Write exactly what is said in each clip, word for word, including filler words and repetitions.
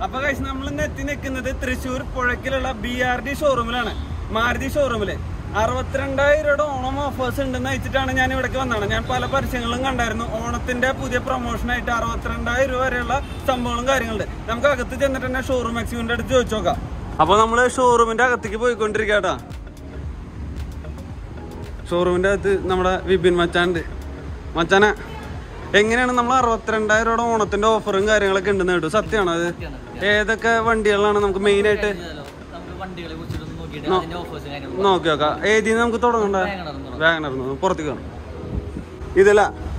അപ്പൊ ഗൈസ് നമ്മൾ ഇന്ന് എത്തി നിൽക്കുന്നത് തൃശ്ശൂർ പുഴയ്ക്കലുള്ള ബി ആർ ഡി ഷോറൂമിലാണ്, മാരുതി ഷോറൂമില്. അറുപത്തിരണ്ടായിരം രൂപയുടെ ഓണം ഓഫേഴ്സ് ഉണ്ടെന്ന് വെച്ചിട്ടാണ് ഞാൻ ഇവിടേക്ക് വന്നതാണ്. ഞാൻ പല പരസ്യങ്ങളും കണ്ടായിരുന്നു. ഓണത്തിന്റെ പുതിയ പ്രൊമോഷനായിട്ട് അറുപത്തിരണ്ടായിരം രൂപ വരെയുള്ള സംഭവങ്ങളും കാര്യങ്ങളുണ്ട്. നമുക്ക് അകത്ത് ചെന്നിട്ട് തന്നെ ഷോറൂം എക്സിക്യൂട്ടിന്റെ അടുത്ത് ചോദിച്ചു നോക്കാം. അപ്പൊ നമ്മള് ഷോറൂമിന്റെ അകത്തേക്ക് പോയിക്കൊണ്ടിരിക്കട്ടാ. ഷോറൂമിന്റെ അകത്ത് നമ്മുടെ വിപിൻ മച്ചാനുണ്ട്. മച്ചാനെ, എങ്ങനെയാണ് നമ്മൾ അറുപത്തിരണ്ടായിരം രൂപയുടെ ഓണത്തിന്റെ ഓഫറും കാര്യങ്ങളൊക്കെ ഉണ്ടെന്ന് കേട്ടു, സത്യമാണോ അത്? ഏതൊക്കെ വണ്ടികളാണ് നമുക്ക് മെയിൻ ആയിട്ട് നോക്കി നോക്കാം? ഏതിന്ന് നമുക്ക് തുടങ്ങണ്ട? വാഗണർ പുറത്തേക്ക് കാണും. ഇതല്ല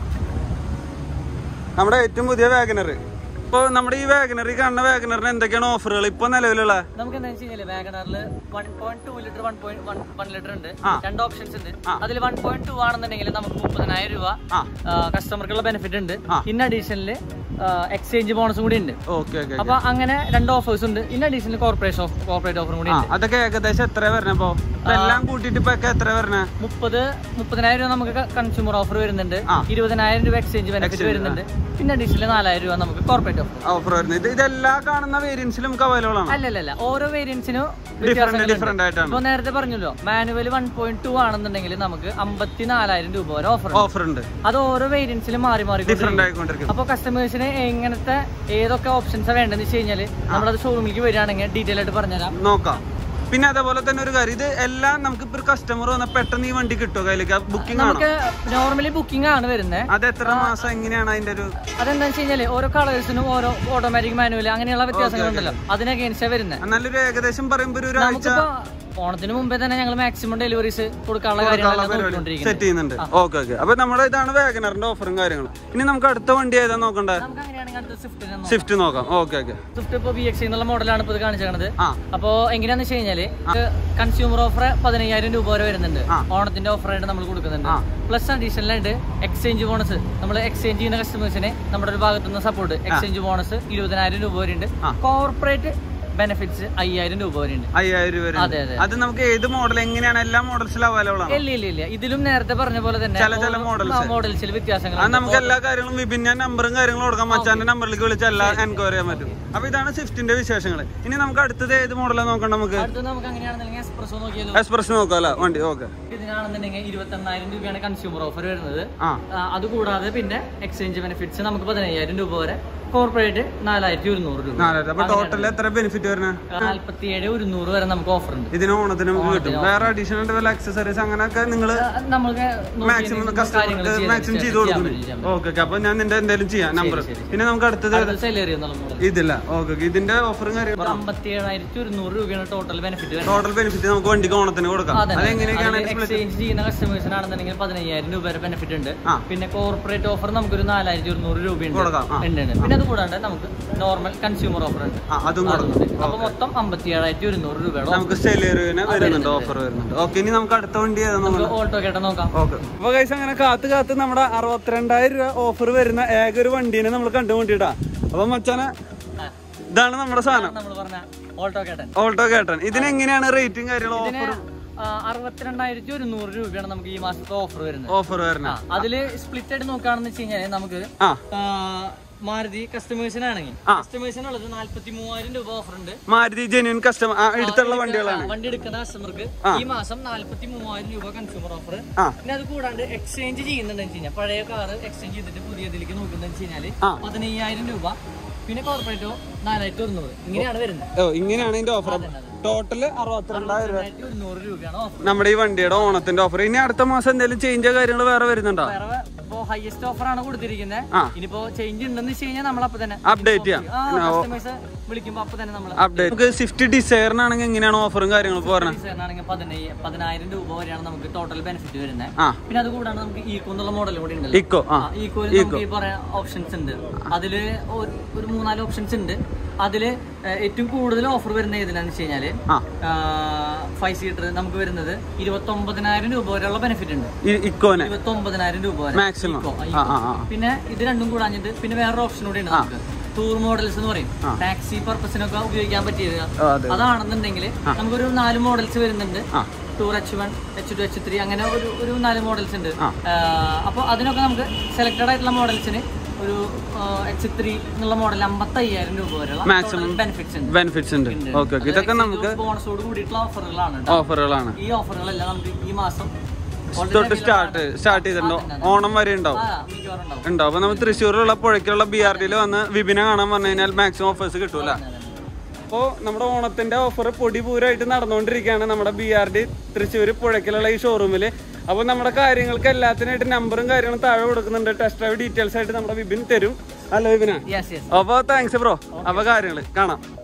നമ്മുടെ ഏറ്റവും പുതിയ വാഗണർ. ഇപ്പൊ നമ്മുടെ ഈ വാഗണറിൽ കാണുന്ന വാഗണറിന് എന്തൊക്കെയാണ് ഓഫറുകൾ ഇപ്പൊ നിലവിലുള്ള? നമുക്ക് എന്താ വെച്ചാൽ വാഗണറിൽ one point two litre one point one litre ഉണ്ട്. രണ്ട് ഓപ്ഷൻസ് ഉണ്ട്. അതിൽ വൺ പോയിന്റ് ടു ആണെന്നുണ്ടെങ്കിൽ നമുക്ക് മുപ്പതിനായിരം രൂപ കസ്റ്റമർക്കുള്ള ബെനിഫിറ്റ് ഉണ്ട്. ഇൻ അഡീഷണല് എക്സ്ചേഞ്ച് ബോണസും കൂടി ഉണ്ട്. അപ്പൊ അങ്ങനെ രണ്ട് ഓഫേഴ്സ് ഉണ്ട്. ഇൻ അഡീഷണൽ കോർപ്പറേഷൻ കോർപ്പറേറ്റ് ഓഫറും കൂടി ഉണ്ട്. അതൊക്കെ ഏകദേശം എത്ര വരണപ്പോ? എല്ലാം കൂട്ടിട്ട് ഇപ്പൊ എത്ര വരണ? മുപ്പത് മുപ്പതിനായിരം രൂപ നമുക്ക് കൺസ്യൂമർ ഓഫർ വരുന്നുണ്ട്. ഇരുപതിനായിരം രൂപ എക്സ്ചേഞ്ച് ബെനിഫിറ്റ് വരുന്നുണ്ട്. പിന്നെ അഡീഷണൽ നാലായിരം രൂപ നമുക്ക് കോർപ്പറേറ്റ് ഓഫർ വരുന്നത്. ഇതെല്ലാം കാണുന്ന വേരിയൻസിലും നമുക്ക് അവൈലബിൾ ആണ്? അല്ലല്ല, ഓരോ വേരിയൻസിനും ഡിഫറെന്റ് ആയിട്ടാണ്. ഇപ്പൊ നേരത്തെ പറഞ്ഞല്ലോ, മാനുവൽ വൺ പോയിന്റ് ടു ആണെന്നുണ്ടെങ്കിൽ നമുക്ക് അമ്പത്തിനാലായിരം രൂപ വരെ ഓഫർ ഓഫർ ഉണ്ട്. അത് ഓരോ വേരിയൻസിലും മാറി മാറി ഡിഫറെന്റ് ആയിക്കൊണ്ടിരിക്കും. അപ്പൊ കസ്റ്റമേഴ്സിന് എങ്ങനത്തെ ഏതൊക്കെ ഓപ്ഷൻസ് വേണ്ടെന്ന് വെച്ച് കഴിഞ്ഞാൽ നമ്മളത് ഷോറൂമിലേക്ക് വരികയാണെങ്കിൽ ഡീറ്റെയിൽ ആയിട്ട് പറഞ്ഞുതരാം, നോക്കാം. പിന്നെ അതേപോലെ തന്നെ ഒരു കാര്യം, ഇത് എല്ലാം നമുക്ക് ഇപ്പൊ കസ്റ്റമർ വന്നാൽ പെട്ടെന്ന് ഈ വണ്ടി കിട്ടുമോ കയ്യിലേക്ക്? ബുക്കിംഗ് നമുക്ക് നോർമലി ബുക്കിംഗ് ആണ് വരുന്നത്. അത് എത്ര മാസം എങ്ങനെയാണ് അതിന്റെ ഒരു? അതെന്താ വെച്ച് കഴിഞ്ഞാല് ഓരോ കളേഴ്സിനും ഓരോ ഓട്ടോമാറ്റിക് മാനുവൽ അങ്ങനെയുള്ള വ്യത്യാസങ്ങളുണ്ടല്ലോ, അതിനൊക്കെ അനുസരിച്ച് നല്ലൊരു ഏകദേശം പറയുമ്പോൾ ഒരു ആഴ്ച ഓണത്തിന് മുമ്പേ തന്നെ ഞങ്ങൾ മാക്സിമം ഡെലിവറീസ് കൊടുക്കാനുള്ള കാര്യങ്ങൾ സെറ്റ് ചെയ്യുന്നുണ്ട്. Okay okay. അപ്പൊ നമ്മുടെ ഇതാണ് വാഗണറിന്റെ ഓഫറും കാര്യങ്ങളും. ഇനി നമുക്ക് അടുത്ത വണ്ടി ഏതാ നോക്കണ്ടേ? സ്വിഫ്റ്റ് നോക്കാം. Okay okay. സ്വിഫ്റ്റ് ഇപ്പൊ ബി എക്സ് എന്നുള്ള മോഡലാണ് ഇപ്പൊ കാണിച്ചത്. അപ്പൊ എങ്ങനെയാന്ന് വെച്ച് കഴിഞ്ഞാല് കൺസ്യൂമർ ഓഫർ പതിനയ്യായിരം രൂപ വരെ വരുന്നുണ്ട്. ഓണത്തിന്റെ ഓഫർ ആയിട്ട് നമ്മൾ കൊടുക്കുന്നുണ്ട്. പ്ലസ് അഡീഷണൽ ആയിട്ട് എക്സ്ചേഞ്ച് ബോണസ്, നമ്മൾ എക്സ്ചേഞ്ച് ചെയ്യുന്ന കസ്റ്റമേഴ്സിനെ നമ്മുടെ ഒരു ഭാഗത്തു നിന്ന് സപ്പോർട്ട് എക്സ്ചേഞ്ച് ബോണസ് ഇരുപതിനായിരം രൂപ വരെ ഉണ്ട്. കോർപ്പറേറ്റ് ബെനിഫിറ്റ്സ് അയ്യായിരം രൂപ വരെ ഉണ്ട്. അയ്യായിരം രൂപ. അതെ അതെ. അത് നമുക്ക് ഏത് മോഡൽ എങ്ങനെയാണ്? എല്ലാ മോഡൽസിലും അവൈലബിൾ ആണ്? ഇല്ല ഇല്ല ഇല്ല. ഇതിലും നേരത്തെ പറഞ്ഞ പോലെ തന്നെ ചില ചില മോഡൽസ് മോഡൽസിൽ വ്യത്യാസങ്ങൾ. നമുക്ക് എല്ലാ കാര്യങ്ങളും വിഭിന്ന നമ്പറും കാര്യങ്ങളും കൊടുക്കാം. മച്ചാന്റെ നമ്പറിലേക്ക് വിളിച്ച് എല്ലാം എൻക്വയറി ചെയ്യാൻ പറ്റും. അപ്പൊ ഇതാണ് സ്വിഫ്റ്റിന്റെ വിശേഷങ്ങൾ. ഇനി നമുക്ക് അടുത്തത് ഏത് മോഡലാണ് നോക്കണം? നമുക്ക് നമുക്ക് അങ്ങനെയാണെന്നുണ്ടെങ്കിൽ എക്സ്പ്രസ് നോക്കിയാലോ? എക്സ്പ്രസ് നോക്കാം അല്ല വണ്ടി. ഓക്കെ. ഇതിനാണെന്നുണ്ടെങ്കിൽ ഇരുപത്തി എണ്ണായിരം രൂപയാണ് കൺസ്യൂമർ ഓഫർ വരുന്നത്. അതുകൂടാതെ പിന്നെ എക്സ്ചേഞ്ച് ബെനിഫിറ്റ്സ് നമുക്ക് പതിനയ്യായിരം രൂപ വരെ, കോർപ്പറേറ്റ് നാലായിരത്തി ഒരുന്നൂറ് രൂപ. ടോട്ടൽ എത്ര ബെനിഫിറ്റ് വരുന്നത്? നാല്പത്തിയേഴ് ഒരുന്നൂറ് വരെ നമുക്ക് ഓഫർ ഉണ്ട്. ഇതിന് ഓണത്തിന് നമുക്ക് കിട്ടും. വേറെ അഡീഷണൽ വല്ല ആക്സസറീസ് അങ്ങനെയൊക്കെ നിങ്ങൾ നമുക്ക് മാക്സിമം മാക്സിമം ചെയ്ത് കൊടുക്കും. Okay okay. അപ്പൊ ഞാൻ നിന്റെ എന്തെങ്കിലും ചെയ്യാം നമ്പർ. പിന്നെ നമുക്ക് അടുത്തത് ഇതില്ല. Okay okay. ഇതിന്റെ ഓഫറും കാര്യങ്ങളും അമ്പത്തി ഏഴായിരത്തി ഒരുന്നൂറ് രൂപയാണ് ടോട്ടൽ ബെനിഫിറ്റ്. ടോട്ടൽ ബെനിഫിറ്റ് നമുക്ക് വണ്ടിക്ക് ഓണത്തിന് കൊടുക്കാം. അതെങ്ങനെയൊക്കെയാണ്? എക്സ്ചേഞ്ച് ചെയ്യുന്ന കസ്റ്റമേഴ്സിനാണെന്നുണ്ടെങ്കിൽ പതിനയ്യായിരം രൂപ വരെ ബെനിഫിറ്റ് ഉണ്ട്. പിന്നെ കോർപ്പറേറ്റ് ഓഫർ നമുക്കൊരു നാലായിരത്തി ഒരുന്നൂറ് രൂപയുണ്ട്. പിന്നെ അതുകൂടാണ്ട് നമുക്ക് നോർമൽ കൺസ്യൂമർ ഓഫർ ഉണ്ട്. അപ്പൊ മൊത്തം അമ്പത്തി ഏഴായിരത്തി ഒരുന്നൂറ് രൂപയുടെ നമുക്ക് വരുന്നുണ്ട്, ഓഫർ വരുന്നുണ്ട്. ഓക്കെ. ഇനി നമുക്ക് അടുത്ത വണ്ടി ഓൾട്ടോ കേട്ടോ നോക്കാം. ഓക്കെ. അപ്പൊ ഗൈസ് അങ്ങനെ കാത്ത് കാത്ത് നമ്മുടെ അറുപത്തിരണ്ടായിരം രൂപ ഓഫർ വരുന്ന ഏക ഒരു വണ്ടീനെ നമ്മൾ കണ്ടുകൊണ്ടിട്ടാ. അപ്പൊ മച്ചാനെ, ഇതാണ് നമ്മുടെ സാധനം, നമ്മൾ പറഞ്ഞ ഓൾട്ടോ കേട്ടൻ. ഓൾട്ടോ കേട്ടൻ. ഇതിനെങ്ങനെയാണ് റേറ്റും കാര്യങ്ങളും? ഓഫർ അറുപത്തിരണ്ടായിരത്തി ഒരുന്നൂറ് രൂപയാണ് നമുക്ക് ഈ മാസത്തെ ഓഫർ വരുന്നത്. ഓഫർ വരുന്നത് അതില് സ്പ്ലിറ്റ് ആയിട്ട് നോക്കുകയാണെന്ന് വെച്ച് കഴിഞ്ഞാൽ നമുക്ക് മാരുതി കസ്റ്റമേഴ്സിനാണെങ്കിൽ കസ്റ്റമേഴ്സിനുള്ളത് നാല്പത്തി മൂവായിരം രൂപ ഓഫർ ഉണ്ട്. മാരുതി ജെന്യൂൻ കസ്റ്റമർ എടുത്തുള്ള വണ്ടികളാണ്. വണ്ടി എടുക്കുന്ന കസ്റ്റമർക്ക് ഈ മാസം നാല്പത്തി മൂവായിരം രൂപ കൺസ്യൂമർ ഓഫർ. പിന്നെ അത് കൂടാണ്ട് എക്സ്ചേഞ്ച് ചെയ്യുന്നുണ്ടെന്ന് വെച്ച് കഴിഞ്ഞാൽ പഴയ കാറ് എക്സ്ചേഞ്ച് ചെയ്തിട്ട് പുതിയതിലേക്ക് നോക്കുന്നതെന്ന് വെച്ച് കഴിഞ്ഞാല് പതിനയ്യായിരം രൂപ. പിന്നെ കോർപ്പറേറ്റോ നാലായിരത്തി ഒരുന്നൂറ്. ഇങ്ങനെയാണ് വരുന്നത്. ഓ, ഇങ്ങനെയാണ് ഇതിന്റെ ഓഫർ. ടോട്ടല് അറുപത്തിരണ്ടായിരം രൂപയാണ് നമ്മുടെ ഈ വണ്ടിയുടെ ഓണത്തിന്റെ ഓഫർ. ഇനി അടുത്ത മാസം എന്തെങ്കിലും ചേഞ്ച് കാര്യങ്ങൾ വേറെ വരുന്നുണ്ടോ? ഇപ്പൊ ഹൈയസ്റ്റ് ഓഫർ ആണ് കൊടുത്തിരിക്കുന്നത്. ഇനിയിപ്പോ ചേഞ്ച് ഉണ്ടെന്ന് വെച്ച് കഴിഞ്ഞാൽ നമ്മൾ അപ്പൊ തന്നെ അപ്ഡേറ്റ് ചെയ്യാം. വിളിക്കുമ്പോ അപ്പൊ തന്നെ നമ്മൾ അപ്ഡേറ്റ്. സ്വിഫ്റ്റ് ഡിസയറിനാണെങ്കിൽ എങ്ങനെയാണ് ഓഫറും കാര്യങ്ങളും പറഞ്ഞത്? ഡിസയറിനാണെങ്കിൽ പതിനായിരം രൂപ വരെയാണ് നമുക്ക് ടോട്ടൽ ബെനിഫിറ്റ് വരുന്നത്. പിന്നെ അത് കൂടാണ്ട് നമുക്ക് ഈക്കോ എന്നുള്ള മോഡൽ കൂടി ഉണ്ട്. ഇക്കോ ഈക്കോയിൽ നമുക്ക് ഈ പറയാൻ ഓപ്ഷൻസ് ഉണ്ട്. അതില് ഒരു മൂന്നാല് ഓപ്ഷൻസ് ഉണ്ട്. അതില് ഏറ്റവും കൂടുതൽ ഓഫർ വരുന്ന ഏതിനാന്ന് വെച്ച് കഴിഞ്ഞാല് ഫൈവ് സീറ്റർ നമുക്ക് വരുന്നത് ഇരുപത്തി ഒമ്പതിനായിരം രൂപ വരെയുള്ള ബെനിഫിറ്റ് ഉണ്ട്. ഇരുപത്തി ഒമ്പതിനായിരം രൂപ വരെ മാക്സിമം. പിന്നെ ഇത് രണ്ടും കൂടാഞ്ഞിട്ട് പിന്നെ വേറൊരു ഓപ്ഷൻ കൂടി ഉണ്ട് നമുക്ക്. ടൂർ മോഡൽസ് എന്ന് പറയും. ടാക്സി പർപ്പസിനൊക്കെ ഉപയോഗിക്കാൻ പറ്റിയത് അതാണെന്നുണ്ടെങ്കിൽ നമുക്കൊരു നാല് മോഡൽസ് വരുന്നുണ്ട്. Tour H one H two H three അങ്ങനെ ഒരു ഒരു നാല് മോഡൽസ് ഉണ്ട്. അപ്പൊ അതിനൊക്കെ നമുക്ക് സെലക്ടഡ് ആയിട്ടുള്ള മോഡൽസിന് ഒരു എച്ച് ത്രീ എന്നുള്ള മോഡൽ അമ്പത്തി അയ്യായിരം രൂപ വരെയുള്ള മാക്സിമം ബെനിഫിറ്റ്സ് ഉണ്ട് ബെനിഫിറ്റ്സ് ഉണ്ട്. ഓക്കെ ഓക്കെ, ഇതൊക്കെ നമുക്ക് ബോണസോട് കൂടിയിട്ടുള്ള ഓഫറുകളാണ് ഓഫറുകളാണ്. ഈ ഓഫറുകളെല്ലാം നമുക്ക് ഈ മാസം തൊട്ട് സ്റ്റാർട്ട് സ്റ്റാർട്ട് ചെയ്തിട്ടുണ്ടോ? ഓണം വരെ ഉണ്ടാവും ഉണ്ടാവും. അപ്പൊ നമ്മൾ തൃശ്ശൂരിലുള്ള പുഴയ്ക്കുള്ള ബി ആർ ഡിയിൽ വന്ന് വിപിനെ കാണാൻ പറഞ്ഞു കഴിഞ്ഞാൽ മാക്സിമം ഓഫേഴ്സ് കിട്ടൂല. അപ്പോൾ നമ്മുടെ ഓണത്തിന്റെ ഓഫർ പൊടി പൂരമായിട്ട് നടന്നുകൊണ്ടിരിക്കുകയാണ് നമ്മുടെ ബി ആർ ഡി തൃശ്ശൂർ പുഴയ്ക്കലുള്ള ഈ ഷോറൂമിൽ. അപ്പോൾ നമ്മുടെ കാര്യങ്ങൾക്ക് എല്ലാത്തിനായിട്ട് നമ്പറും കാര്യങ്ങളും താഴെ കൊടുക്കുന്നുണ്ട്. ടെസ്റ്റ് ഡ്രൈവ് ഡീറ്റെയിൽസ് ആയിട്ട് നമ്മുടെ വിപിൻ തരും. അല്ല വിപിന? അപ്പോൾ താങ്ക്സ് ബ്രോ. അപ്പോൾ കാര്യങ്ങൾ കാണാം.